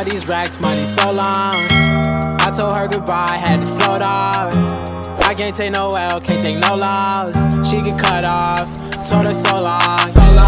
all these racks, money so long. I told her goodbye, had to float off. I can't take no L, can't take no loss. She get cut off, told her so long,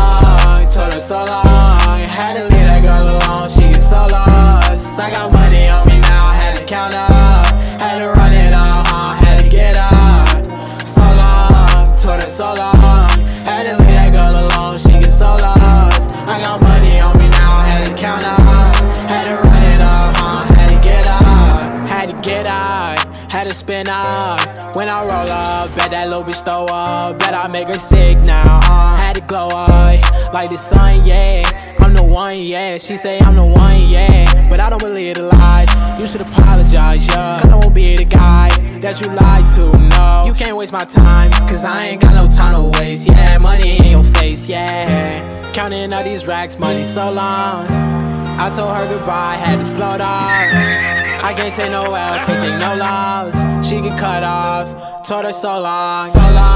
told her so long. Had to leave that girl alone, she get so lost. I got money on me now, had to count up, had to run it up, had to get up. So long, told her so long. Had to leave that girl alone, she get so lost. I got money on me now, had to count up, had to run it up, had to get up, had to get up, had to spin up. When I roll up, bet that little bitch throw up, bet I make her sick now, had to glow up, like the sun, yeah. I'm the one, yeah, she say I'm the one, yeah, but I don't believe the lies. You should apologize, yeah, cause I won't be the guy that you lied to, no. You can't waste my time, cause I ain't got no time to waste, yeah. Money in your face, yeah. Counting all these racks, money so long. I told her goodbye, had to float off. I can't take no L, can't take no loss. She get cut off, told her so long,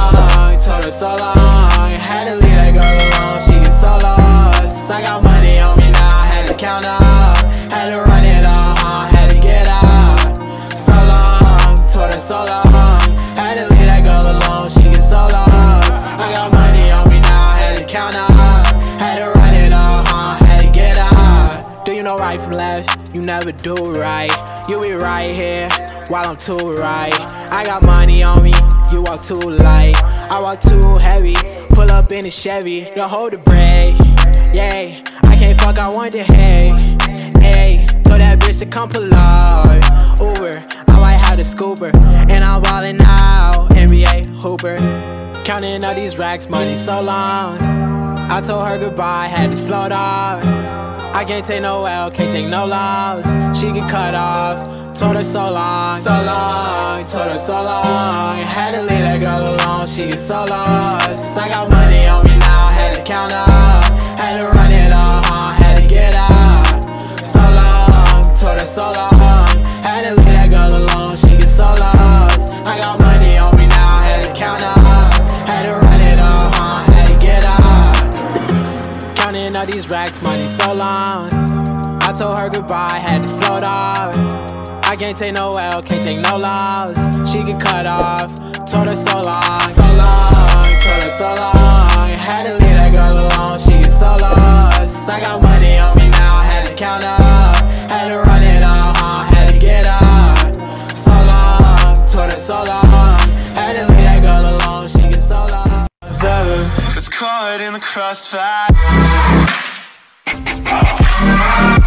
told her so long. Had to leave that girl alone, she get so lost. I got money on me now, had to count up, had to run it up, had to get up. So long, told her so long. Had to leave that girl alone, she get so lost. I got money on me now, had to count up, had to run it up, had to get up. Do you know right from left? You never do right. You be right here while I'm too right. I got money on me, you walk too light. I walk too heavy, pull up in a Chevy. Don't hold the brake, yeah. I can't fuck, I want the hay, hey. Told that bitch to come pull up, Uber. I might have the scooper, and I'm ballin' out, NBA hooper. Counting all these racks, money so long. I told her goodbye, had to float off. I can't take no L, can't take no loss. She get cut off, told her so long, told her so long. Had to leave that girl alone, she get so lost. I got money on me now, had to count up, had to run it up, had to get up. So long, told her so long. Had to leave that girl alone, she get so lost. I got money on me now, had to count up, had to run it up, had to get up. Counting all these racks, money so long. I told her goodbye, had to float off. I can't take no L, can't take no loss. She get cut off, told her so long, told her so long. Had to leave that girl alone, she get so lost. I got money on me now, had to count up, had to run it up, had to get up. So long, told her so long. Had to leave that girl alone, she get so lost. It's caught in the crossfire.